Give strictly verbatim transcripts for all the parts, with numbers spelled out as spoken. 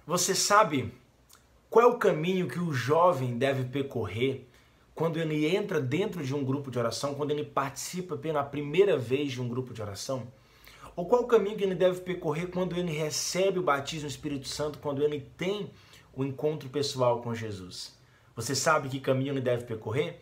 Você sabe qual é o caminho que o jovem deve percorrer quando ele entra dentro de um grupo de oração, quando ele participa pela primeira vez de um grupo de oração? Ou qual é o caminho que ele deve percorrer quando ele recebe o batismo do Espírito Santo, quando ele tem o encontro pessoal com Jesus? Você sabe que caminho ele deve percorrer?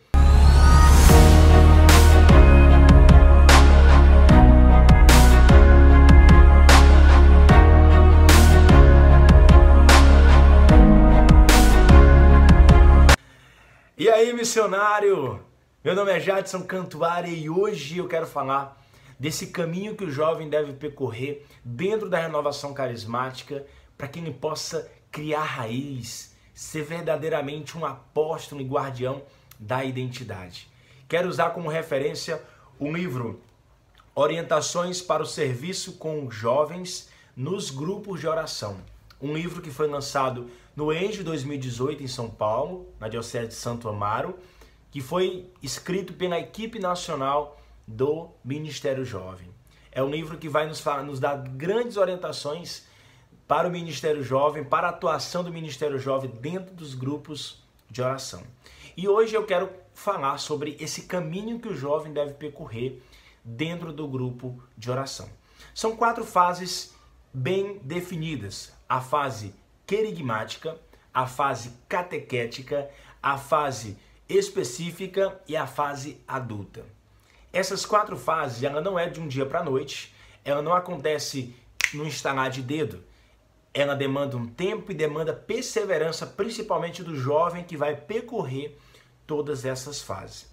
E aí, missionário? Meu nome é Jadson Cantuária e hoje eu quero falar desse caminho que o jovem deve percorrer dentro da renovação carismática para que ele possa criar raiz, ser verdadeiramente um apóstolo e guardião da identidade. Quero usar como referência o livro Orientações para o Serviço com Jovens nos Grupos de Oração. Um livro que foi lançado no E N G dois mil e dezoito em São Paulo, na Diocese de Santo Amaro, que foi escrito pela equipe nacional do Ministério Jovem. É um livro que vai nos, falar, nos dar grandes orientações para o Ministério Jovem, para a atuação do Ministério Jovem dentro dos grupos de oração. E hoje eu quero falar sobre esse caminho que o jovem deve percorrer dentro do grupo de oração. São quatro fases bem definidas: a fase querigmática, a fase catequética, a fase específica e a fase adulta. Essas quatro fases, ela não é de um dia para a noite, ela não acontece no instalar de dedo. Ela demanda um tempo e demanda perseverança, principalmente do jovem que vai percorrer todas essas fases.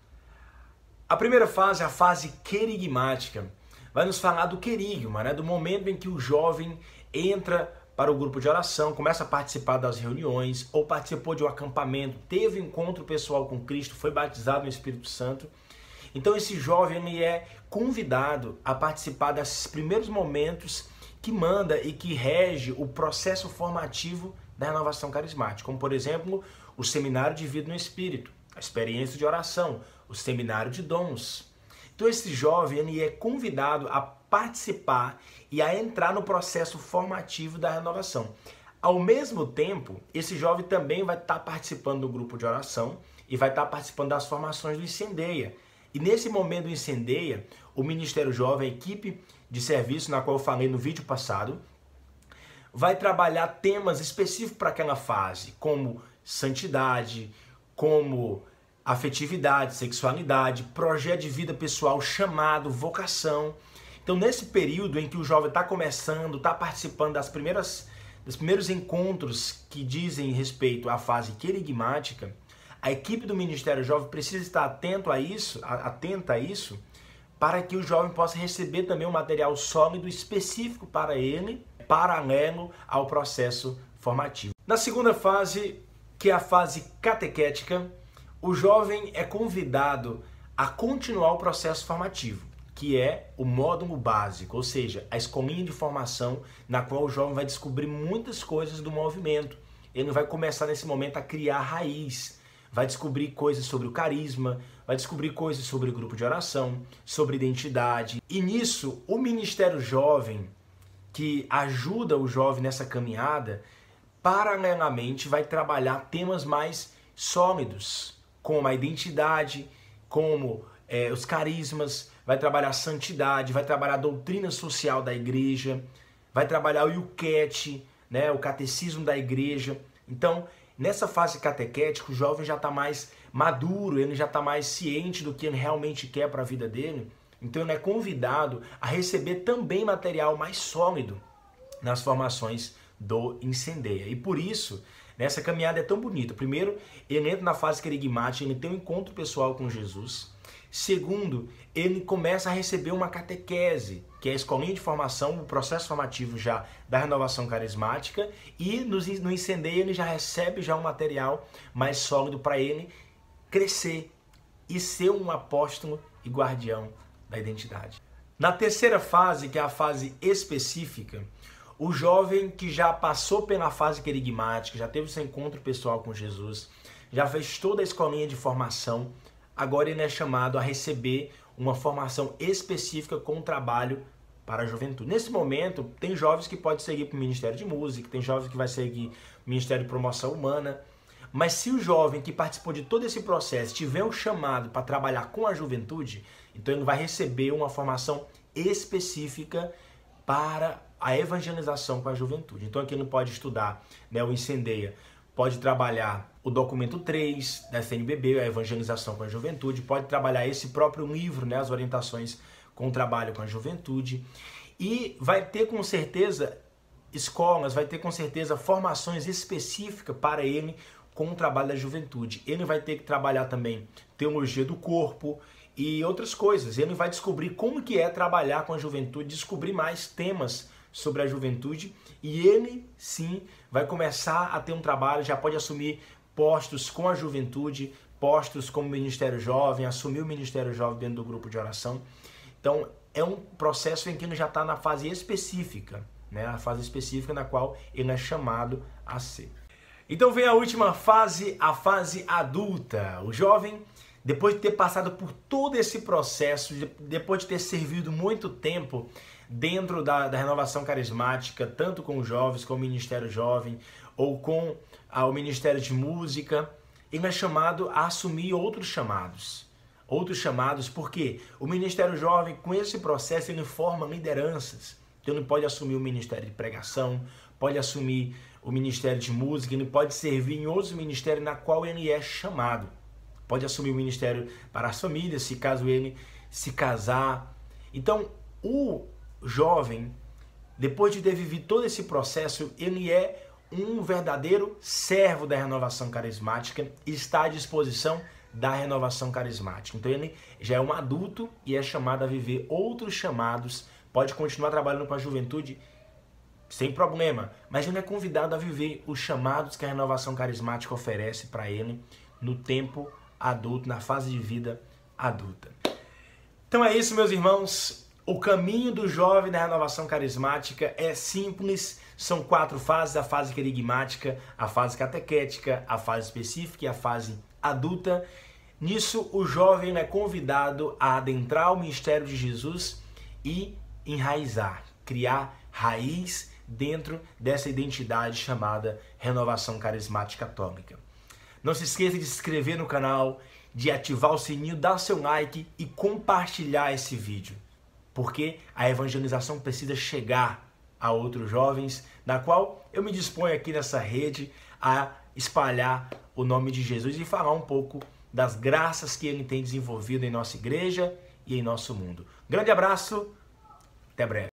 A primeira fase, a fase querigmática, vai nos falar do querigma, né? Do momento em que o jovem entra para o grupo de oração, começa a participar das reuniões, ou participou de um acampamento, teve um encontro pessoal com Cristo, foi batizado no Espírito Santo. Então esse jovem ele é convidado a participar desses primeiros momentos que manda e que rege o processo formativo da renovação carismática, como por exemplo o seminário de vida no Espírito, a experiência de oração, o seminário de dons. Então esse jovem ele é convidado a participar e a entrar no processo formativo da renovação. Ao mesmo tempo, esse jovem também vai estar participando do grupo de oração e vai estar participando das formações do Incendeia. E nesse momento do Incendeia, o Ministério Jovem, a equipe de serviço na qual eu falei no vídeo passado, vai trabalhar temas específicos para aquela fase, como santidade, como afetividade, sexualidade, projeto de vida pessoal, chamado, vocação. Então, nesse período em que o jovem está começando, está participando das primeiras, dos primeiros encontros que dizem respeito à fase querigmática, a equipe do Ministério Jovem precisa estar atento a isso, atenta a isso, para que o jovem possa receber também um material sólido específico para ele, paralelo ao processo formativo. Na segunda fase, que é a fase catequética, o jovem é convidado a continuar o processo formativo, que é o módulo básico, ou seja, a escolinha de formação na qual o jovem vai descobrir muitas coisas do movimento. Ele vai começar nesse momento a criar raiz, vai descobrir coisas sobre o carisma, vai descobrir coisas sobre o grupo de oração, sobre identidade. E nisso, o Ministério Jovem, que ajuda o jovem nessa caminhada, paralelamente vai trabalhar temas mais sólidos, como a identidade, como é, os carismas, vai trabalhar a santidade, vai trabalhar a doutrina social da igreja, vai trabalhar o Yucat, né, o catecismo da igreja. Então, nessa fase catequética, o jovem já está mais maduro, ele já está mais ciente do que ele realmente quer para a vida dele. Então, ele é convidado a receber também material mais sólido nas formações do Incendeia. E por isso, nessa caminhada é tão bonita. Primeiro, ele entra na fase querigmática, ele tem um encontro pessoal com Jesus. Segundo, ele começa a receber uma catequese, que é a escolinha de formação, o processo formativo já da renovação carismática, e no Incendeia ele já recebe já um material mais sólido para ele crescer e ser um apóstolo e guardião da identidade. Na terceira fase, que é a fase específica, o jovem que já passou pela fase querigmática, já teve seu encontro pessoal com Jesus, já fez toda a escolinha de formação, agora ele é chamado a receber uma formação específica com trabalho para a juventude. Nesse momento, tem jovens que podem seguir para o Ministério de Música, tem jovens que vai seguir o Ministério de Promoção Humana, mas se o jovem que participou de todo esse processo tiver um chamado para trabalhar com a juventude, então ele vai receber uma formação específica para a evangelização com a juventude. Então aqui ele pode estudar, né, o Incendeia, pode trabalhar o documento três da C N B B, a evangelização com a juventude, pode trabalhar esse próprio livro, né, as orientações com o trabalho com a juventude, e vai ter com certeza escolas, vai ter com certeza formações específicas para ele com o trabalho da juventude. Ele vai ter que trabalhar também teologia do corpo e outras coisas. Ele vai descobrir como que é trabalhar com a juventude, descobrir mais temas sobre a juventude, e ele sim vai começar a ter um trabalho, já pode assumir postos com a juventude, postos como Ministério Jovem, assumir o Ministério Jovem dentro do grupo de oração. Então é um processo em que ele já está na fase específica, né? A fase específica na qual ele é chamado a ser. Então vem a última fase, a fase adulta. O jovem, depois de ter passado por todo esse processo, depois de ter servido muito tempo dentro da, da renovação carismática, tanto com os jovens, com o Ministério Jovem, ou com ah, o Ministério de Música, ele é chamado a assumir outros chamados. Outros chamados, porque o Ministério Jovem, com esse processo, ele forma lideranças. Então ele pode assumir o Ministério de Pregação, pode assumir o Ministério de Música, ele pode servir em outros ministérios na qual ele é chamado. Pode assumir o Ministério para as famílias, se caso ele se casar. Então, o jovem, depois de ter vivido todo esse processo, ele é um verdadeiro servo da renovação carismática e está à disposição da renovação carismática. Então ele já é um adulto e é chamado a viver outros chamados, pode continuar trabalhando com a juventude sem problema, mas ele é convidado a viver os chamados que a renovação carismática oferece para ele no tempo adulto, na fase de vida adulta. Então é isso, meus irmãos. O caminho do jovem da renovação carismática é simples, são quatro fases: a fase querigmática, a fase catequética, a fase específica e a fase adulta. Nisso, o jovem é convidado a adentrar o mistério de Jesus e enraizar, criar raiz dentro dessa identidade chamada renovação carismática atômica. Não se esqueça de se inscrever no canal, de ativar o sininho, dar seu like e compartilhar esse vídeo, porque a evangelização precisa chegar a outros jovens, na qual eu me disponho aqui nessa rede a espalhar o nome de Jesus e falar um pouco das graças que ele tem desenvolvido em nossa igreja e em nosso mundo. Grande abraço, até breve.